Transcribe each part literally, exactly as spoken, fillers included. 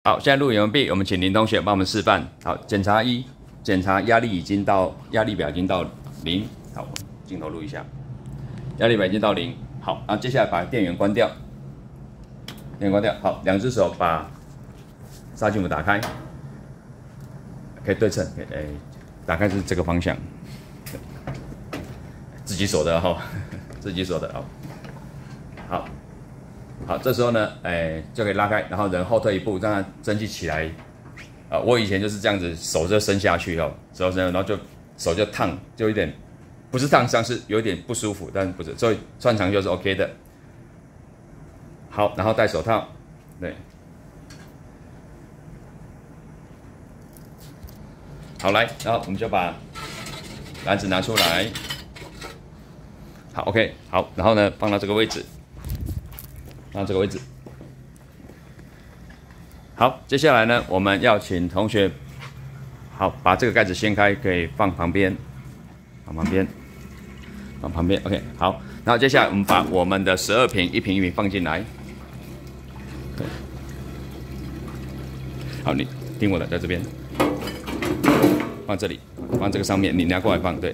好，现在录影完毕，我们请林同学帮我们示范。好，检查一，检查压力已经到，压力表已经到零。好，镜头录一下，压力表已经到零。好，然后接下来把电源关掉，电源关掉。好，两只手把刹机母打开，可以对称，可以诶，打开是这个方向，自己锁的哈、哦，自己锁的哦。好。好，这时候呢，哎，就可以拉开，然后人后退一步，让它蒸汽起来。啊，我以前就是这样子，手就伸下去哦，手伸，然后就手就烫，就有点不是烫伤，是有点不舒服，但不是，所以穿长袖是 OK 的。好，然后戴手套，对。好，来，然后我们就把篮子拿出来。好 ，OK， 好，然后呢，放到这个位置。到这个位置，好，接下来呢，我们要请同学，好，把这个盖子掀开，可以放旁边，放旁边，放旁边 ，OK， 好，然后接下来我们把我们的十二瓶一瓶一瓶放进来，对，好，你听我的，在这边，放这里，放这个上面，你拿过来放，对，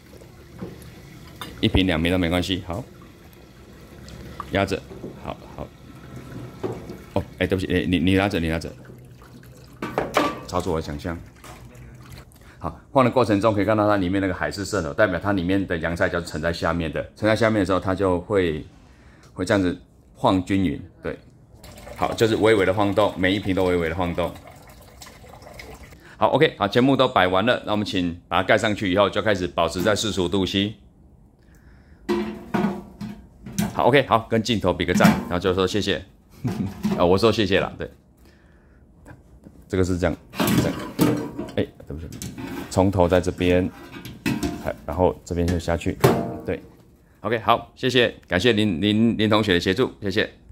一瓶两瓶都没关系，好，压着。好好，哦，哎，对不起，哎，你你拿着，你拿着，超出我的想象。好，放的过程中可以看到它里面那个海市蜃楼，代表它里面的洋菜就沉在下面的，沉在下面的时候，它就会会这样子晃均匀，对，好，就是微微的晃动，每一瓶都微微的晃动。好 ，OK， 好，全部都摆完了，那我们请把它盖上去以后，就开始保持在四十五度 C。好 ，OK， 好，跟镜头比个赞，然后就说谢谢。啊、哦，我说谢谢啦，对。这个是这样，这样，哎，对不起，从头在这边，然后这边就下去，对。OK， 好，谢谢，感谢林林林同学的协助，谢谢。